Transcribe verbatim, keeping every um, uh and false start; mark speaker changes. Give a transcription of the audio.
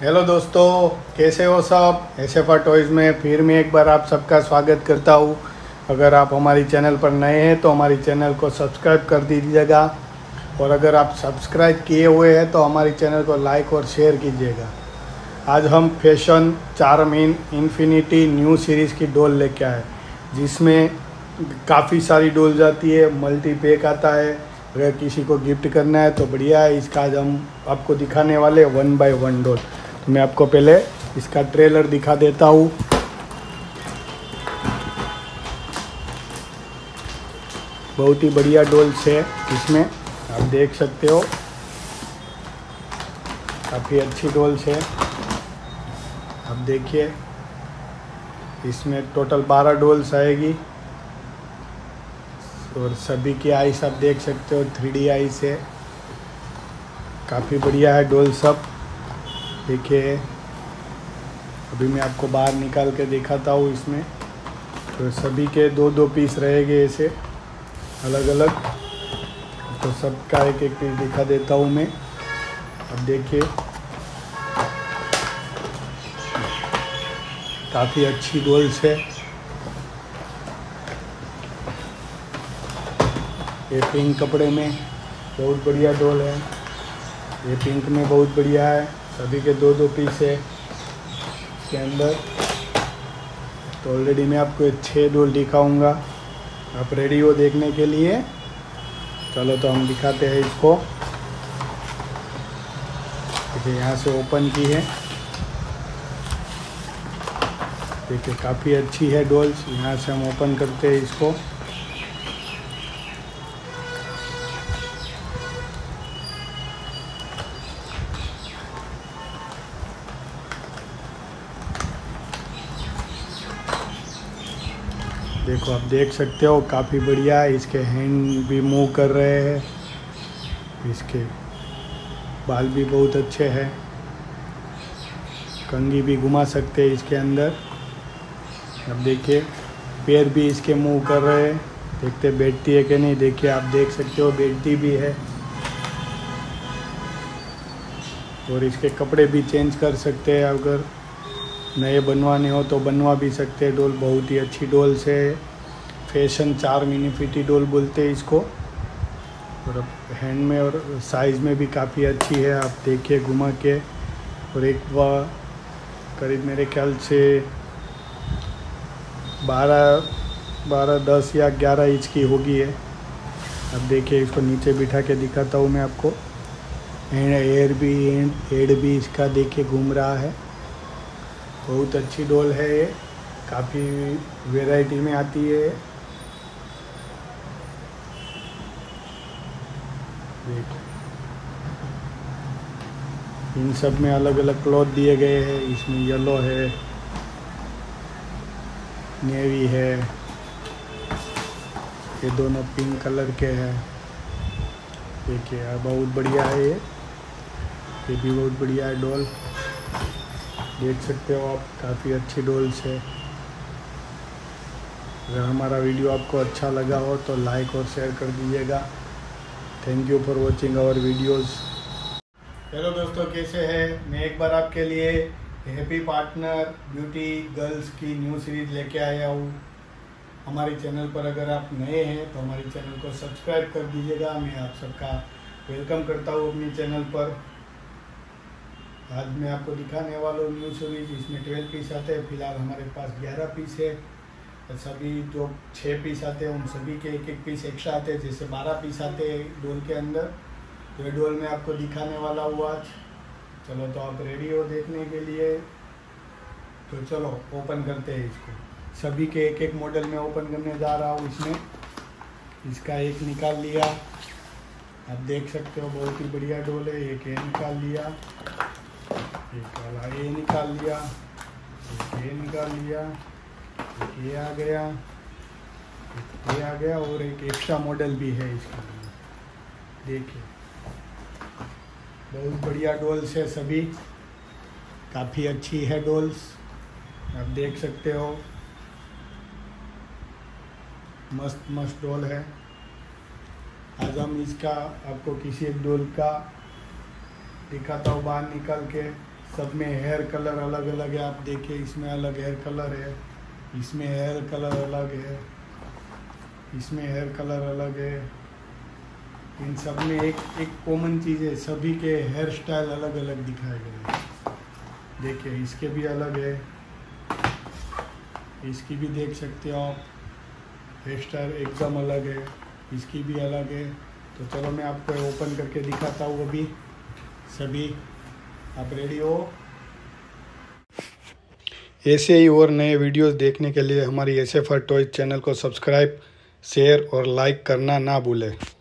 Speaker 1: Hello दोस्तों, कैसे हो सब। एस एफ आर टॉयज़ में फिर मैं एक बार आप सबका स्वागत करता हूँ। अगर आप हमारी चैनल पर नए हैं तो हमारी चैनल को सब्सक्राइब कर दीजिएगा, और अगर आप सब्सक्राइब किए हुए हैं तो हमारी चैनल को लाइक और शेयर कीजिएगा। आज हम फैशन चारमीन इन्फिनिटी न्यू सीरीज़ की डोल लेके आए, जिसमें काफ़ी सारी डोल जाती है, मल्टी पैक आता है। अगर किसी को गिफ्ट करना है तो बढ़िया है। इसका आज हम आपको दिखाने वाले वन बाय वन डोल। तो मैं आपको पहले इसका ट्रेलर दिखा देता हूँ। बहुत ही बढ़िया डोल्स है, इसमें आप देख सकते हो, काफ़ी अच्छी डोल्स है। आप देखिए, इसमें टोटल बारह डोल्स आएगी, और सभी की आइस आप देख सकते हो, थ्री डी आइस है। काफ़ी बढ़िया है डोल सब। देखिए, अभी मैं आपको बाहर निकाल के दिखाता हूँ। इसमें तो सभी के दो दो पीस रहेंगे ऐसे अलग अलग। तो सबका एक एक पीस दिखा देता हूँ मैं। अब देखिए, काफ़ी अच्छी डोल्स है। ये पिंक कपड़े में बहुत बढ़िया डोल है। ये पिंक में बहुत बढ़िया है। सभी के दो दो पीस है इसके अंदर। तो ऑलरेडी मैं आपको छः डोल दिखाऊंगा। आप रेडी हो देखने के लिए? चलो तो हम दिखाते हैं इसको। देखिए, यहाँ से ओपन की है। देखिए, काफ़ी अच्छी है डोल्स। यहाँ से हम ओपन करते हैं इसको। देखो, आप देख सकते हो, काफ़ी बढ़िया है। इसके हैंड भी मूव कर रहे हैं, इसके बाल भी बहुत अच्छे हैं। कंघी भी घुमा सकते हैं इसके अंदर। अब देखिए, पैर भी इसके मूव कर रहे हैं। देखते बैठती है कि नहीं। देखिए, आप देख सकते हो, बैठती भी है। और इसके कपड़े भी चेंज कर सकते हैं। अगर नए बनवाने हो तो बनवा भी सकते हैं। डोल बहुत ही अच्छी डोल से। फैशन चारमीन इन्फिनिटी डोल बोलते हैं इसको। और अब हैंड में और साइज़ में भी काफ़ी अच्छी है। आप देखिए घुमा के। और एक वह करीब मेरे ख्याल से बारह बारह दस या ग्यारह इंच की होगी है। अब देखिए, इसको नीचे बिठा के दिखाता हूँ मैं आपको। एंड एयर भी हेड भी इसका देखिए घूम रहा है। बहुत अच्छी डोल है ये। काफ़ी वैरायटी में आती है। देखिए, इन सब में अलग अलग क्लॉथ दिए गए हैं। इसमें येलो है, नेवी है, ये दोनों पिंक कलर के हैं। देखिए, बहुत बढ़िया है ये ये भी बहुत बढ़िया है डोल। देख सकते हो आप, काफ़ी अच्छी डोल्स है। अगर हमारा वीडियो आपको अच्छा लगा हो तो लाइक और शेयर कर दीजिएगा। Thank you for watching our videos. Hello दोस्तों, कैसे हैं। मैं एक बार आपके लिए हैप्पी पार्टनर ब्यूटी गर्ल्स की न्यू सीरीज़ लेके आया हूँ। हमारे चैनल पर अगर आप नए हैं तो हमारे चैनल को सब्सक्राइब कर दीजिएगा। मैं आप सबका वेलकम करता हूँ अपनी चैनल पर। आज मैं आपको दिखाने वाला हूँ न्यू सीरीज। इसमें ट्वेल्व पीस आते हैं। फिलहाल हमारे पास ग्यारह पीस है। और सभी जो छः पीस आते हैं उन सभी के एक एक पीस एक्स्ट्रा आते हैं, जैसे बारह पीस आते हैं डोल के अंदर। तो ये डोल मैं आपको दिखाने वाला हूँ आज। चलो तो आप रेडी हो देखने के लिए? तो चलो ओपन करते हैं इसको। सभी के एक एक मॉडल में ओपन करने जा रहा हूँ। इसमें इसका एक निकाल लिया। आप देख सकते हो, बहुत ही बढ़िया डोल है। एक ये निकाल लिया, एक वाला ये निकाल लिया, एक ये निकाल लिया, एक ये आ गया, एक ये आ गया, और एक एक्स्ट्रा मॉडल भी है इसके लिए। देखिए, बहुत बढ़िया डोल्स है सभी। काफ़ी अच्छी है डोल्स, आप देख सकते हो। मस्त मस्त डोल है। आज हम इसका आपको किसी एक डोल का दिखाता हूँ बाहर निकाल के। सब में हेयर कलर अलग अलग है। आप देखिए, इसमें अलग हेयर कलर है, इसमें हेयर कलर अलग है, इसमें हेयर कलर अलग है। इन सब में एक एक कॉमन चीज़ है, सभी के हेयर स्टाइल अलग अलग दिखाए गए हैं। देखिए, इसके भी अलग है, इसकी भी देख सकते हो आप, हेयर स्टाइल एकदम अलग है, इसकी भी अलग है। तो चलो मैं आपको ओपन करके दिखाता हूँ अभी सभी। आप रेडी हो? ऐसे ही और नए वीडियोस देखने के लिए हमारी S F R toys channel को सब्सक्राइब, शेयर और लाइक करना ना भूलें।